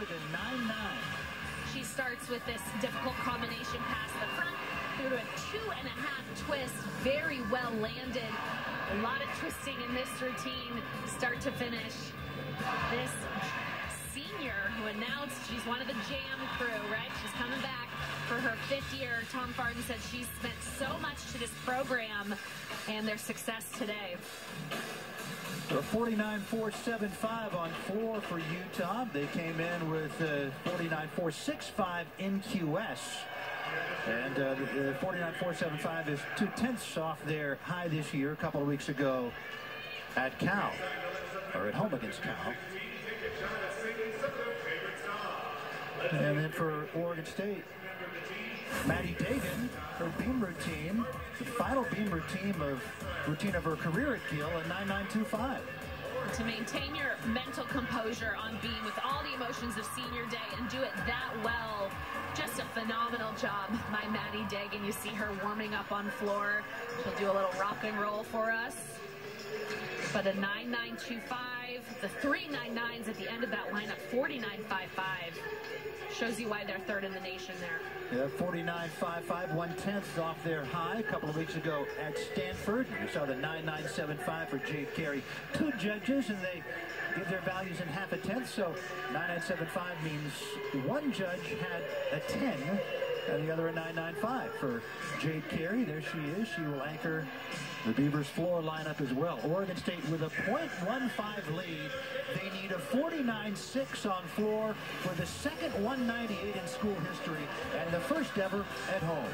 with a 9-9. She starts with this difficult combination pass the front through to a 2.5 twist. Very well landed. A lot of twisting in this routine, start to finish. This senior who announced she's one of the Jam crew, right? She's coming back for her 5th year. Tom Farden said she's spent so much to this program and their success today. A 49.475 on floor for Utah. They came in with 49.465 in QS. And the 49.475 is 2/10 off their high this year, a couple of weeks ago at Cal, or at home against Cal. And then for Oregon State, Maddie Dagan, her beam routine, the final beam routine of her career at Kiel, a 9.925. To maintain your mental composure on beam with all the emotions of senior day and do it that well, just a phenomenal job by Maddie Dagan. You see her warming up on floor. She'll do a little rock and roll for us. But a 9.925, the 3 9.9s at the end of that lineup, 49.55. Shows you why they're 3rd in the nation there. Yeah, 49.55, 1/10 off their high a couple of weeks ago at Stanford. We saw the 9.975 for Jade Carey. 2 judges, and they give their values in half a tenth, so 9.975 means one judge had a 10 and the other a 9.95 for Jade Carey. There she is. She will anchor the Beavers floor lineup as well. Oregon State with a .15 lead. They need a 49.6 on floor for the second 198 in school history and the first ever at home.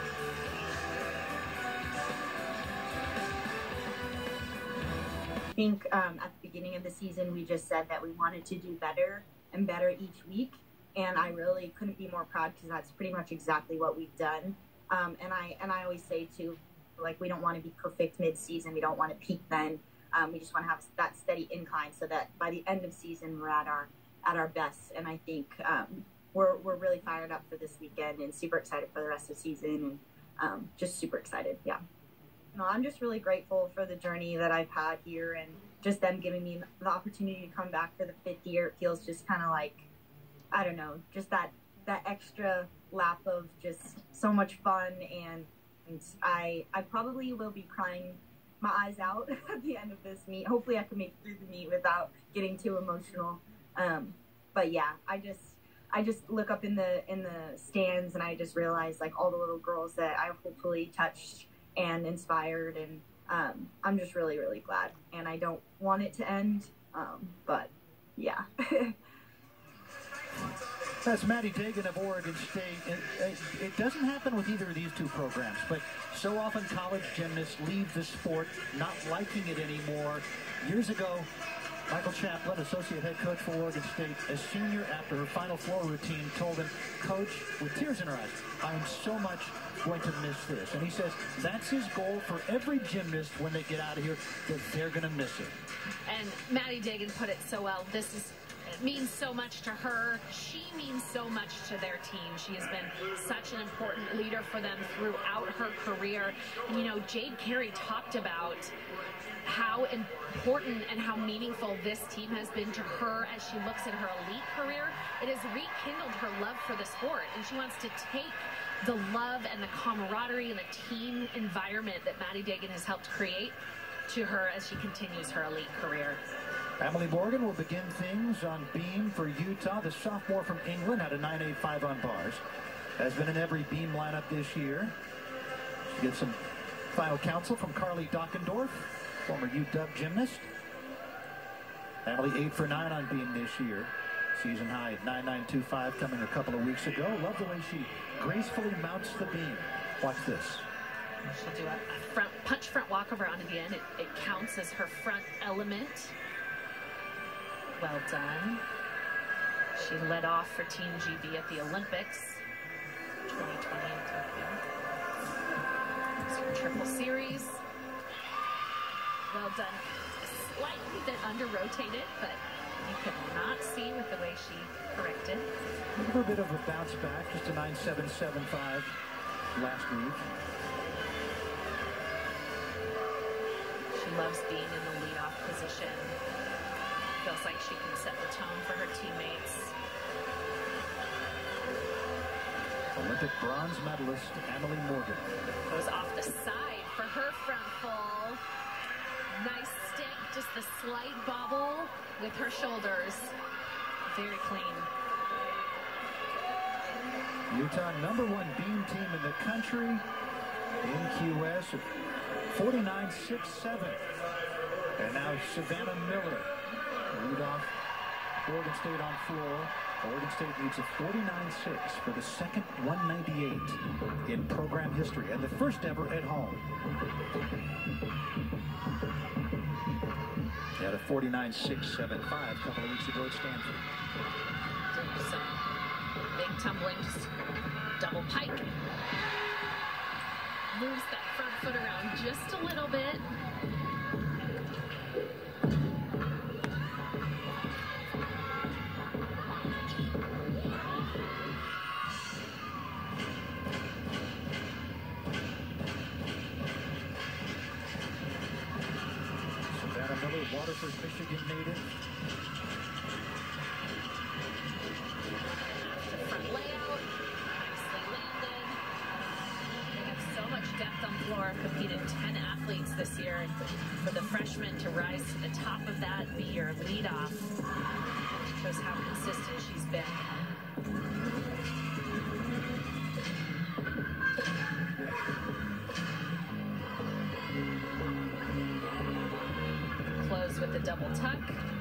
I think at the beginning of the season, we just said that we wanted to do better and better each week. And I really couldn't be more proud because that's pretty much exactly what we've done. And I always say too, like, we don't want to be perfect mid-season. We don't want to peak then. We just want to have that steady incline so that by the end of season we're at our best. And I think we're really fired up for this weekend and super excited for the rest of the season, and just super excited. Yeah. I'm just really grateful for the journey that I've had here, and just them giving me the opportunity to come back for the 5th year. It feels just kind of like, I don't know, just that extra lap of just so much fun. And I probably will be crying my eyes out at the end of this meet. Hopefully I can make it through the meet without getting too emotional. But yeah, I just look up in the stands and I just realize, like, all the little girls that I hopefully touched and inspired, and I'm just really, really glad. And I don't want it to end, but yeah. That's Maddie Dagan of Oregon State. It doesn't happen with either of these two programs, but so often college gymnasts leave the sport not liking it anymore. Years ago, Michael Chaplin, associate head coach for Oregon State, a senior, after her final floor routine, told him, "Coach," with tears in her eyes, "I am so much going to miss this." And he says that's his goal for every gymnast when they get out of here, that they're going to miss it. And Maddie Dagan put it so well. It means so much to her. She means so much to their team. She has been such an important leader for them throughout her career. And, you know, Jade Carey talked about how important and how meaningful this team has been to her as she looks at her elite career. It has rekindled her love for the sport, and she wants to take the love and the camaraderie and the team environment that Maddie Dagan has helped create to her as she continues her elite career. Emily Morgan will begin things on beam for Utah. The sophomore from England had a 9.85 on bars. Has been in every beam lineup this year. She gets some final counsel from Carly Dockendorf, former UW gymnast. Emily 8 for 9 on beam this year. Season high at 9.925 coming a couple of weeks ago. Love the way she gracefully mounts the beam. Watch this. She'll do a punch front walkover onto the end. It counts as her front element. Well done. She led off for Team GB at the Olympics 2020 in Tokyo. It's her triple series. Well done. Slightly bit under-rotated, but you could not see with the way she corrected. A little bit of a bounce back, just a 9.775 last week. She loves being in the leadoff position. Feels like she can set the tone for her teammates. Olympic bronze medalist Emily Morgan. Goes off the side for her front full. Nice stick, just the slight bobble with her shoulders. Very clean. Utah #1 beam team in the country in QS at 49.67. And now Savannah Miller lead off Oregon State on floor. Oregon State needs a 49.6 for the second 198 in program history and the first ever at home. They had a 49.675 a couple of weeks ago at Stanford. Some big tumblings, double pike. Moves that front foot around just a little bit. Savannah Miller, Waterford, Michigan native. Front layout, nicely landed. They have so much depth on floor, competed 10 athletes this year. And for the freshman to rise to the top of that, be your leadoff, shows how consistent she's been. Close with the double tuck.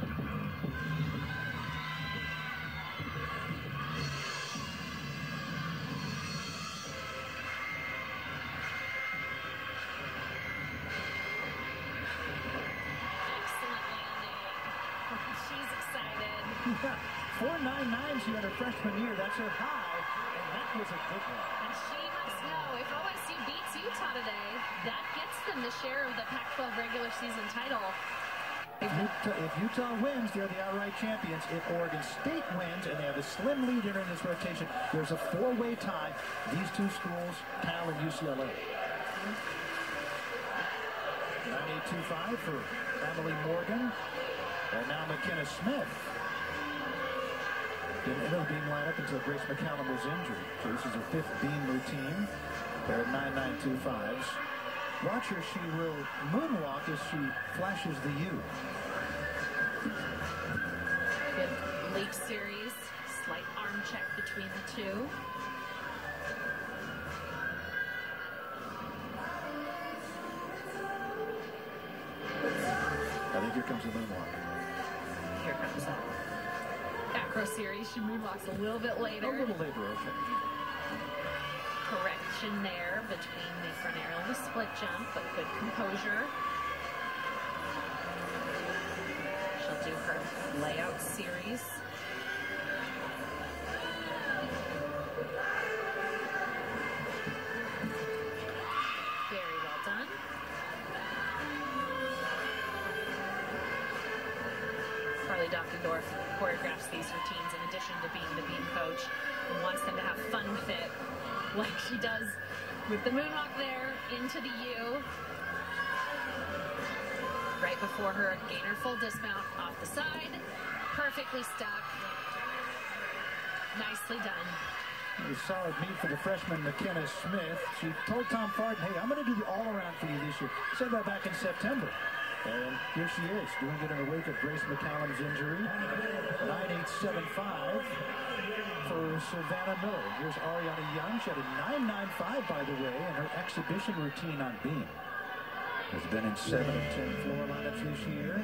Excellent landing. She's excited. Yeah, 4.99 she had her freshman year. That's her high, and that was a good one. And she must know if OSU beats Utah today, that gets them the share of the Pac-12 regular season title. If Utah wins, they're the outright champions. If Oregon State wins, and they have a slim lead in this rotation, there's a four-way tie. These two schools, Cal and UCLA. 98.25 for Emily Morgan. And now McKenna Smith. Didn't end up being lined up until Grace McCallum was injured. So this is her fifth beam routine. They're at 9.925s. Watch her, she will moonwalk as she flashes the U. Good leap series, slight arm check between the two. I think here comes the moonwalk. Here comes that acro series. She moonwalks a little bit later. A little later, okay. Correction there between the front aerial and the split jump, but good composure. She'll do her layout series. Very well done. Carly Dockendorf choreographs these routines in addition to being the beam coach and wants them to have fun with it, like she does with the moonwalk there into the U. Right before her gainer full dismount off the side. Perfectly stuck. Nicely done. A solid meet for the freshman McKenna Smith. She told Tom Farden, hey, I'm going to do the all-around for you this year. Said that back in September. And here she is, doing it in the wake of Grace McCallum's injury. 9.875 for Savannah Miller. Here's Ariana Young. She had a 9.95, by the way, in her exhibition routine on beam. Has been in 7 of 10 floor lineups this year.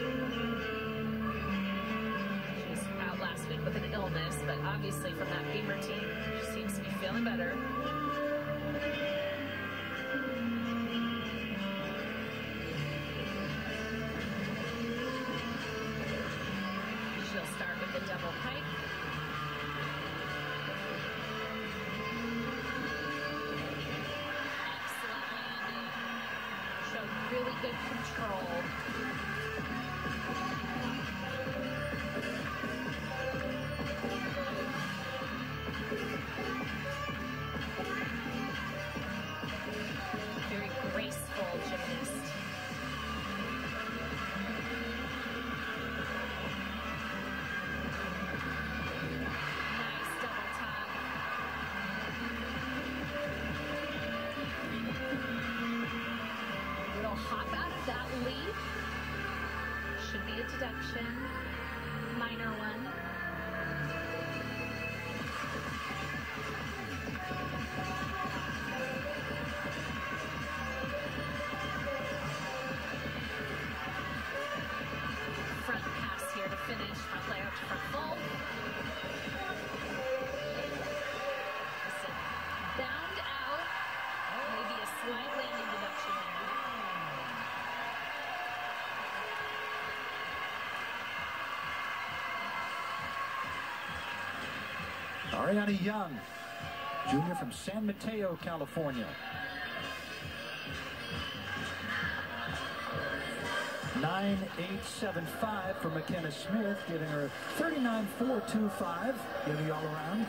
She was out last week with an illness, but obviously from that beam routine, she seems to be feeling better. She'll start with the double pike. Excellent landing. Showed really good control. Very graceful gymnast. Nice double tuck. introduction, minor one. Front pass here to finish, front layout to front fold. Bound out, maybe a slight landing deduction there. Ariana Young, junior from San Mateo, California. 9.875 for McKenna Smith, giving her 39.425, giving the all around.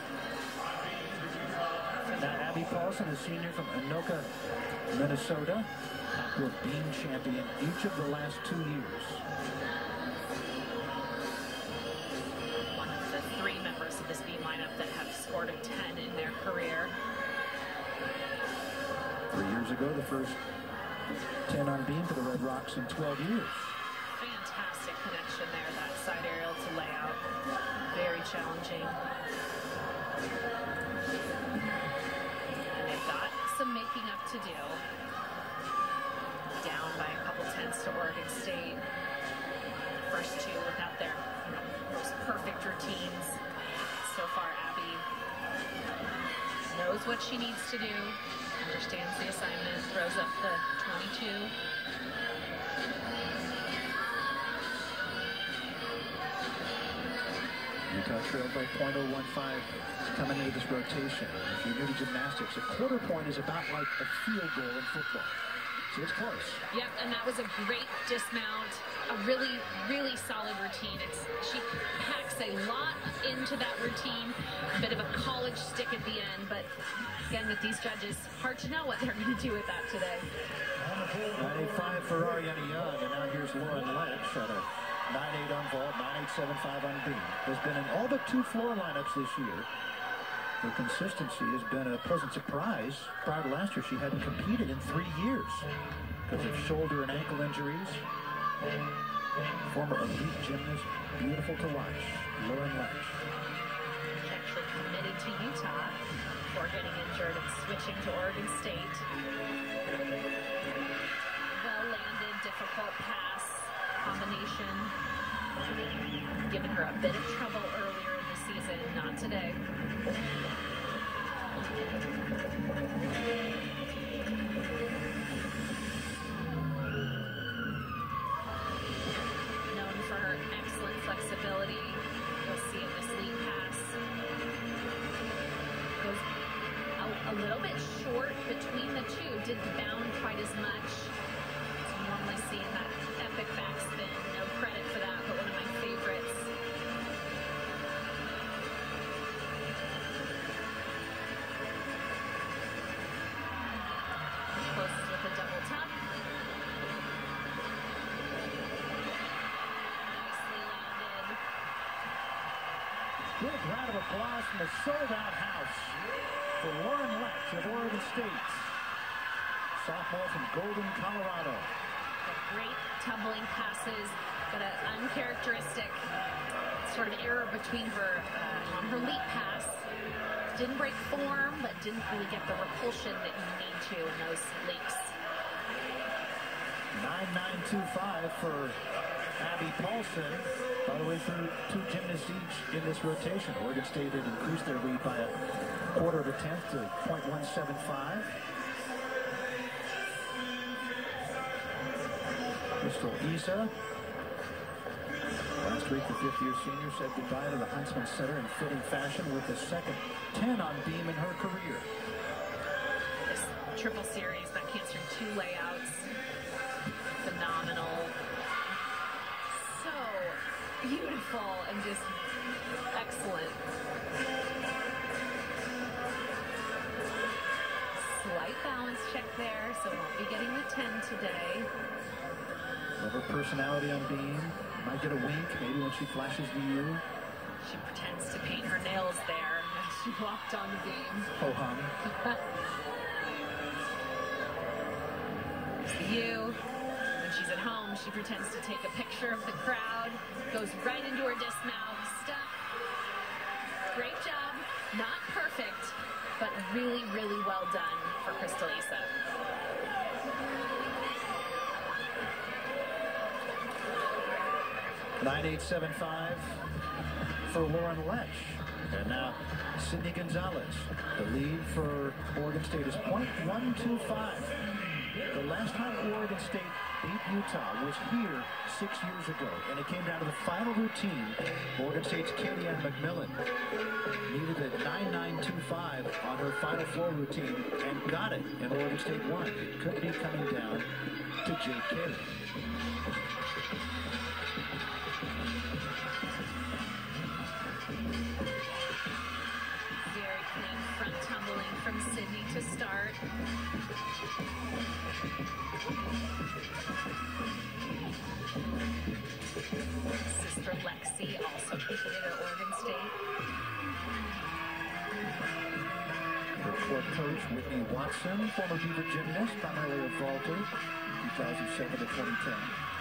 Now Abby Paulson, a senior from Anoka, Minnesota, with beam champion each of the last 2 years. One of the 3 members of this beam lineup that have scored a 10 in their career. 3 years ago, the first 10 on beam for the Red Rocks in 12 years. Fantastic connection there, that side aerial to layout. Very challenging. And they've got some making up to do. Down by a couple tenths to Oregon State. First 2 without their most perfect routines. So far, Abby knows what she needs to do, understands the assignment, throws up the 22. Utah trailed by .015 coming into this rotation. If you're new to gymnastics, a quarter point is about like a field goal in football. So it's close. Yep, and that was a great dismount. A really, really solid routine. She packs a lot into that routine. A bit of a college stick at the end, but again, with these judges, hard to know what they're going to do with that today. 9.85 for Ariana Young, and now here's Lauren Lynch at a 9.8 on vault, 9.875 on beam. Has been in all but 2 floor lineups this year. Her consistency has been a pleasant surprise. Prior to last year, she hadn't competed in 3 years because of shoulder and ankle injuries. Former elite gymnast, beautiful to watch, Lauren Lynch. She actually committed to Utah before getting injured and switching to Oregon State. Well-landed, difficult pass combination. Given her a bit of trouble earlier in the season, not today. Known for her excellent flexibility. You'll see in this lead pass. Goes a little bit short between the 2. Didn't bound quite as much. So you normally see in that epic backspin. No credit for that, but one of my favorites. Closes with a double tap. Nicely landed. Big round of applause from the sold-out house for Lauren Lynch of Oregon State. Sophomore from Golden, Colorado. Great tumbling passes, but an uncharacteristic sort of error between her on her leap pass. Didn't break form, but didn't really get the repulsion that you need to in those leaps. 9.925 for Abby Paulson. By the way, through 2 gymnasts each in this rotation. Oregon State had increased their lead by a quarter of a tenth to .175. Crystal Isa. Last week, the 5th-year senior said goodbye to the Huntsman Center in fitting fashion with the second 10 on beam in her career. This triple series that cancer 2 layouts. Phenomenal. So beautiful and just excellent. Slight balance check there, so won't be getting the 10 today. Love her personality on beam. Might get a wink, maybe when she flashes to you. She pretends to paint her nails there as she walked on the beam. Ho-hum. There's the U. When she's at home, she pretends to take a picture of the crowd, goes right into her dismount, stuff. Great job. Not perfect, but really, really well done for Crystal Issa. .9875 for Lauren Lech. And now Sydney Gonzalez. The lead for Oregon State is .125. The last time Oregon State beat Utah was here 6 years ago, and it came down to the final routine. Oregon State's Katie Ann McMillan needed a 9.925 on her final floor routine and got it, and Oregon State won. It could be coming down to J.K. Very clean front tumbling from Sydney to start. Sister Lexi also competed at Oregon State. Her court coach, Whitney Watson, former Beaver gymnast, primarily a vaulter, 2007 to 2010.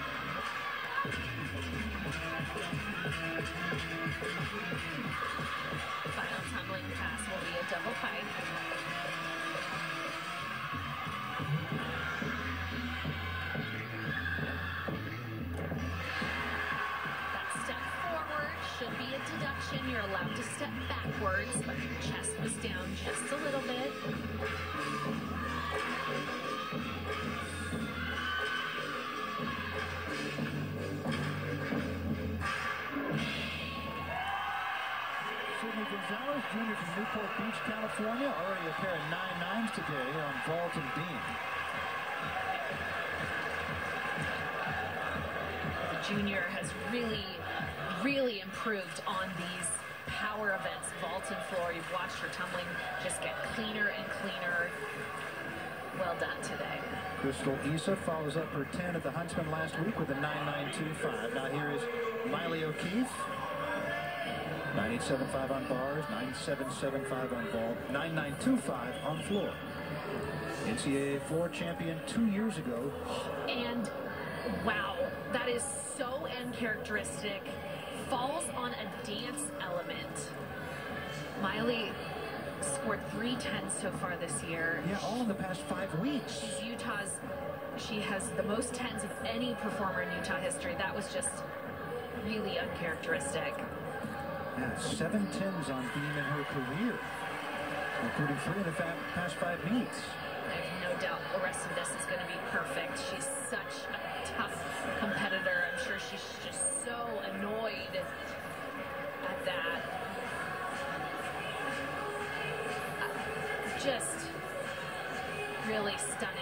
Final tumbling pass will be a double pipe. That step forward should be a deduction. You're allowed to step backwards, but your chest was down just a little bit. Sydney Gonzalez, junior from Newport Beach, California, already a pair of 9.9s today on vault and beam. The junior has really improved on these power events, vault and floor. You've watched her tumbling just get cleaner and cleaner. Well done today. Crystal Issa follows up her 10 at the Huntsman last week with a 9.925. Now here is Miley O'Keefe. 9.875 on bars, 9.775 on vault, 9.925 on floor. NCAA floor champion 2 years ago. And wow, that is so uncharacteristic. Falls on a dance element. Miley scored 3 10s so far this year. Yeah, all in the past 5 weeks. She has the most 10s of any performer in Utah history. That was just really uncharacteristic. Yeah, 7 10s on beam in her career, including 3 in the past 5 meets. I have no doubt the rest of this is going to be perfect. She's such a tough competitor. I'm sure she's just so annoyed at that. Just really stunning.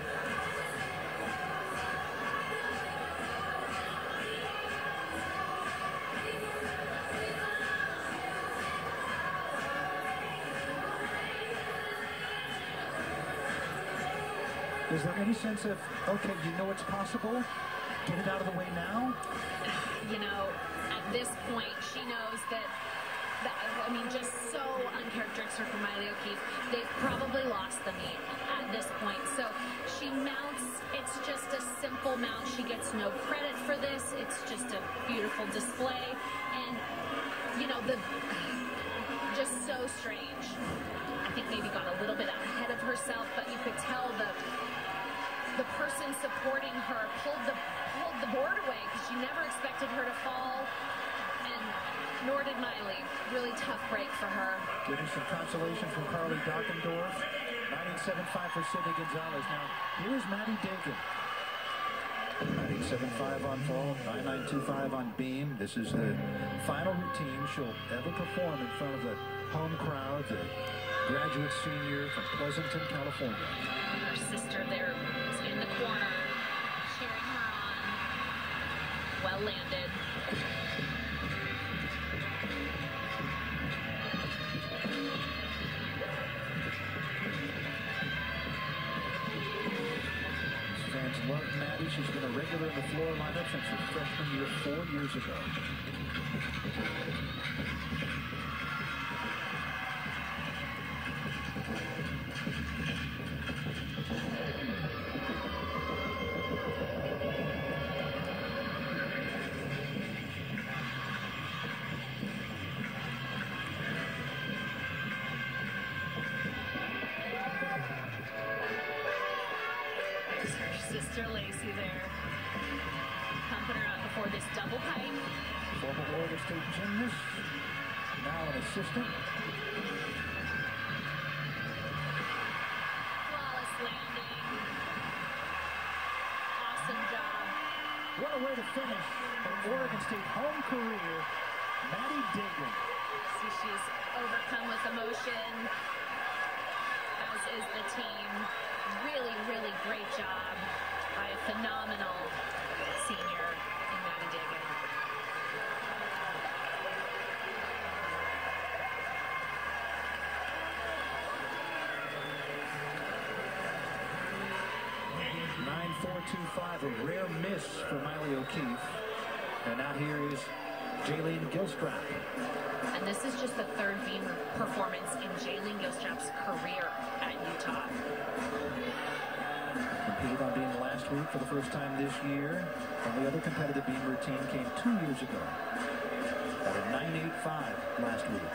Is there any sense of, okay, you know it's possible? Get it out of the way now? You know, at this point, she knows that I mean, just so uncharacteristic for Miley O'Keefe. They've probably lost the meet at this point. So she mounts. It's just a simple mount. She gets no credit for this. It's just a beautiful display. And, you know, just so strange. I think maybe got a little bit ahead of herself, but you could tell the person supporting her pulled the board away because she never expected her to fall. Nor did Miley. Really tough break for her. Getting some consolation from Carly Dockendorf. 9.875 for Sydney Gonzalez. Now, here's Maddie Dakin. 9.875 on vault, 9.925 on beam. This is the final routine she'll ever perform in front of the home crowd, the graduate senior from Pleasanton, California. Her sister there is in the corner, cheering her on. Well landed. Fans love Maddie. She's been a regular in the floor lineup since her freshman year 4 years ago. double pike. Former Oregon State gymnast, now an assistant. Flawless landing. Awesome job. What a way to finish her Oregon State home career, Maddie Dagan. See, she's overcome with emotion, as is the team. Really, really great job by a phenomenal senior in Maddie Dagan. .9425, a rare miss for Miley O'Keefe. And now here is Jaylene Gilstrap. And this is just the third beam performance in Jaylene Gilstrap's career at Utah. Competed on beam last week for the first time this year. And the other competitive beam routine came 2 years ago at a 9.85 last week.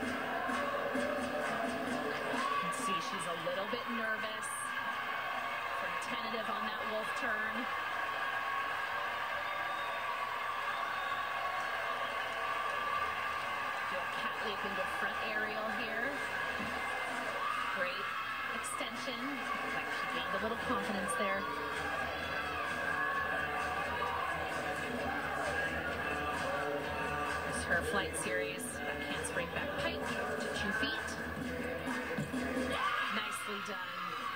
You can see she's a little bit nervous. Tentative on that wolf turn. Do a cat leap into front aerial here. Great extension. Like she gained a little confidence there. This is her flight series. Back handspring, back pike to 2 feet. Nicely done.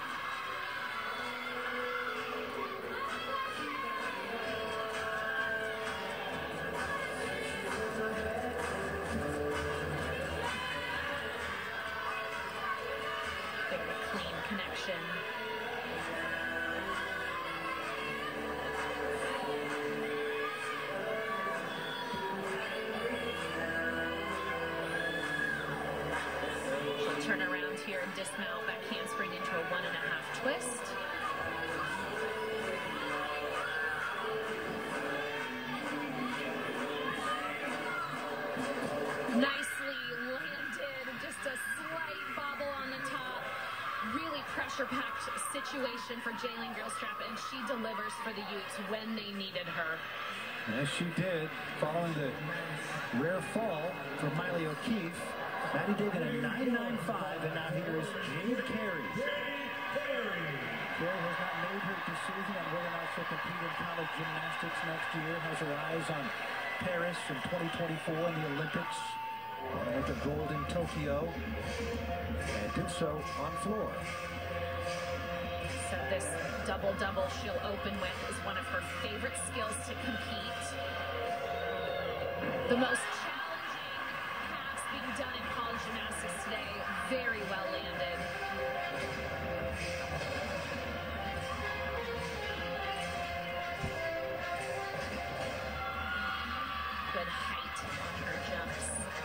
Connection. She'll turn around here and dismount, back handspring into a 1.5 twist. Nicely landed, just a slight bobble on the top. Really pressure-packed situation for Jaylene Gilstrap, and she delivers for the Utes when they needed her. Yes, she did. Following the rare fall from Miley O'Keefe, Maddie Dagan a 9.95, and now here is Jade Carey. Carey has not made her decision on whether or not she'll compete in college gymnastics next year. Has her eyes on Paris in 2024 in the Olympics. Went to gold in Tokyo and did so on floor. So this double-double she'll open with is one of her favorite skills to compete. The most challenging pass being done in college gymnastics today. Very well landed. Good height on her jumps.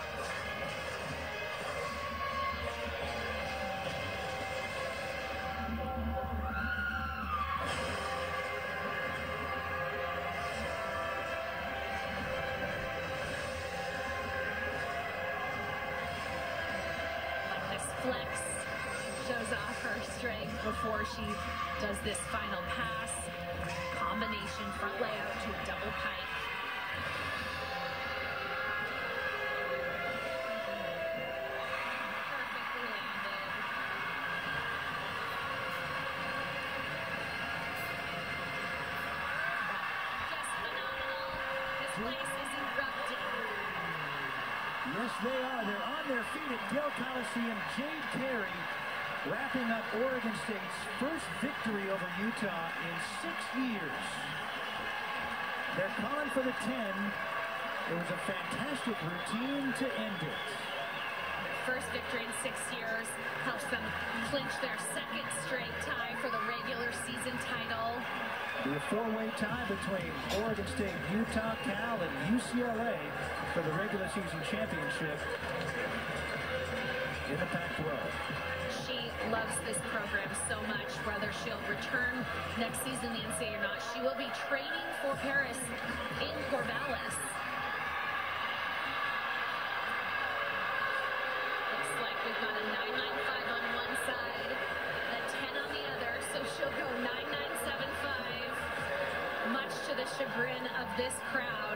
Flex shows off her strength before she does this final pass. Combination front layout to a double pike. Perfectly landed. Just phenomenal. This place is erupting. Yes, they are. They're on their feet at Gill Coliseum. Jade Carey wrapping up Oregon State's first victory over Utah in 6 years. They're calling for the 10. It was a fantastic routine to end it. First victory in 6 years helps them clinch their second straight tie for the regular season title. The four-way tie between Oregon State, Utah, Cal, and UCLA for the regular season championship in the Pac-12. She loves this program so much, whether she'll return next season in the NCAA or not. She will be training for Paris in Corvallis. Looks like we've got a 9.95 on one side, a 10 on the other, so she'll go 9.975. much to the chagrin of this crowd.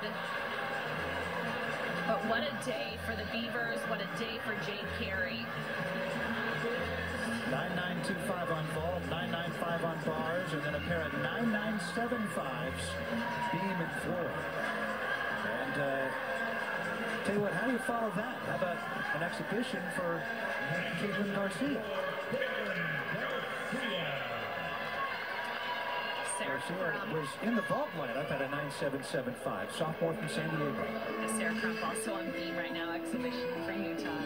But what a day for the Beavers, what a day for Jade Carey. 9925 on vault, 995 on bars, and then a pair of 9975s, beam and floor. And tell you what, how do you follow that? How about an exhibition for Caitlin Garcia? Garcia was in the vault lineup at a 9775, sophomore from San Diego. Sarah Crump also on beam right now, exhibition for Utah.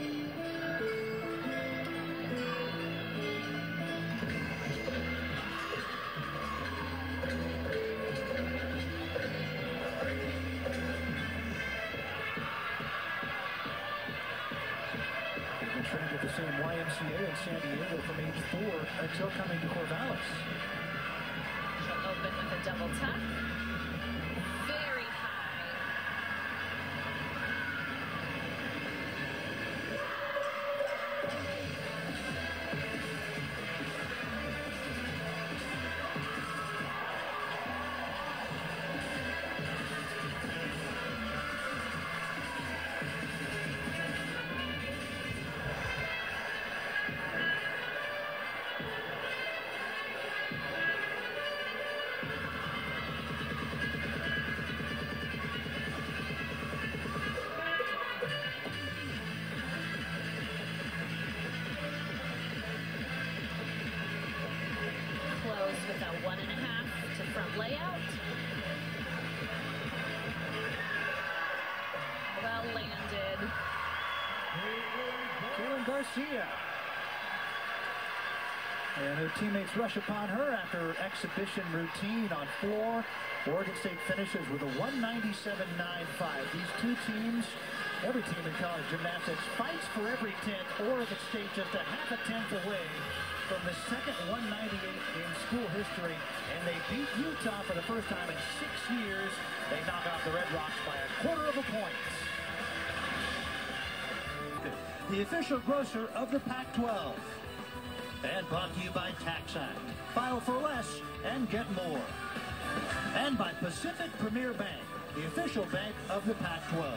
Trained at the same YMCA in San Diego from age 4 until coming to Corvallis. She'll open with a double tuck. Very high. With a 1.5 to front layout. Well landed. Caitlin Garcia. And her teammates rush upon her after exhibition routine on floor. Oregon State finishes with a 197.95. These two teams, every team in college gymnastics fights for every tenth. Oregon State just a half a tenth away from the second 198 in school history, and they beat Utah for the first time in 6 years. They knock off the Red Rocks by a quarter of a point. The official grocer of the Pac-12. And brought to you by TaxAct. File for less and get more. And by Pacific Premier Bank, the official bank of the Pac-12.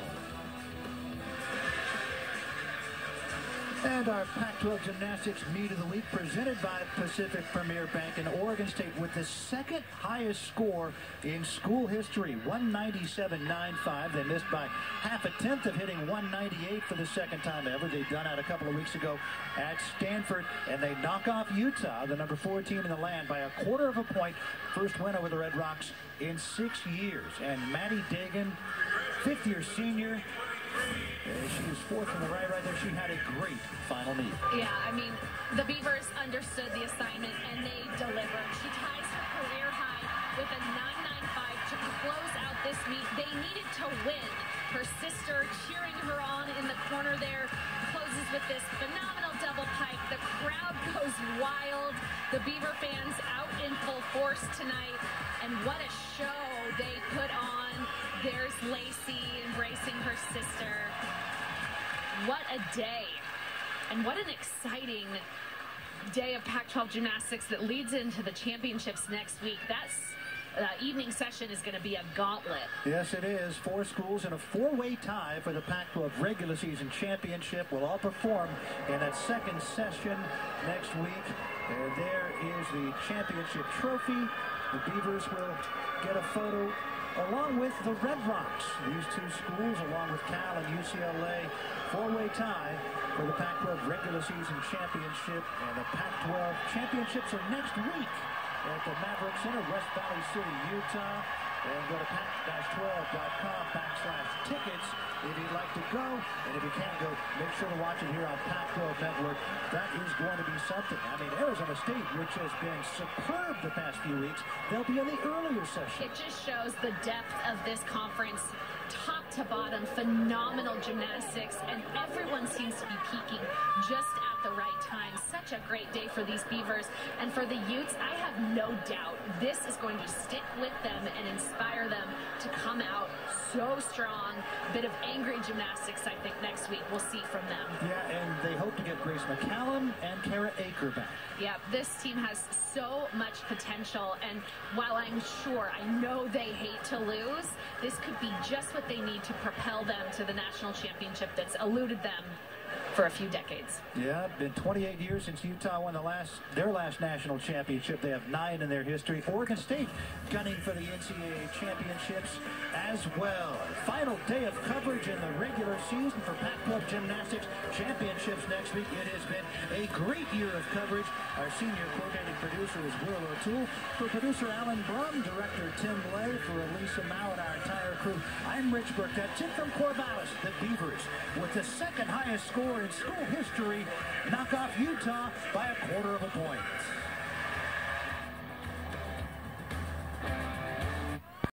And our Pac-12 Gymnastics Meet of the Week presented by Pacific Premier Bank, and Oregon State with the second highest score in school history, 197.95. They missed by half a tenth of hitting 198 for the second time ever. They'd done that a couple of weeks ago at Stanford, and they knock off Utah, the number 4 team in the land, by a quarter of a point. First win over the Red Rocks in 6 years. And Maddie Dagan, fifth-year senior, she was fourth from the right there. She had a great final meet. Yeah, I mean, the Beavers understood the assignment, and they delivered. She ties her career high with a 995 to close out this meet. They needed to win. Her sister cheering her on in the corner there. Closes with this phenomenal double pike. The crowd goes wild. The Beaver fans out in full force tonight. And what a show they put on. There's Lacey embracing her sister. What a day. And what an exciting day of Pac-12 gymnastics that leads into the championships next week. That's evening session is going to be a gauntlet. Yes, it is. 4 schools in a 4-way tie for the Pac-12 regular season championship will all perform in that second session next week. And there is the championship trophy. The Beavers will get a photo along with the Red Rocks. These two schools, along with Cal and UCLA, 4-way tie for the Pac-12 regular season championship. And the Pac-12 championships are next week at the Maverick Center, West Valley City, Utah. And go to pac-12.com/tickets if you'd like to go. And if you can't go, make sure to watch it here on Pac-12 Network. That is going to be something. I mean, Arizona State, which has been superb the past few weeks, they'll be in the earlier session. It just shows the depth of this conference. Top to bottom, phenomenal gymnastics, and everyone seems to be peaking just at the right time. Such a great day for these Beavers. And for the Utes, I have no doubt this is going to stick with them and inspire them to come out so strong. A bit of angry gymnastics, I think, next week we'll see from them. Yeah, and they hope to get get Grace McCallum and Kara Aker back. Yeah, this team has so much potential, and while I know they hate to lose, this could be just what they need to propel them to the national championship that's eluded them for a few decades. Yeah, been 28 years since Utah won their last national championship. They have 9 in their history. Oregon State gunning for the NCAA championships as well. Final day of coverage in the regular season for Pac-12 Gymnastics championships next week. It has been a great year of coverage. Our senior coordinating producer is Will O'Toole. For producer Alan Brum, director Tim Lay, for Elisa Mao and our entire crew, I'm Rich Burkett. Tip from Corvallis, the Beavers, with the second highest score in school history, knock off Utah by a quarter of a point.